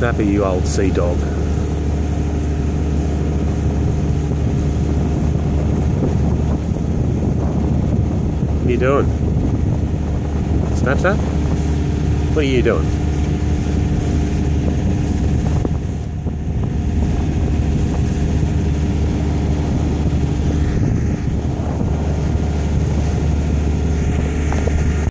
snappy, you old sea dog. What are you doing? Snapchat? What are you doing?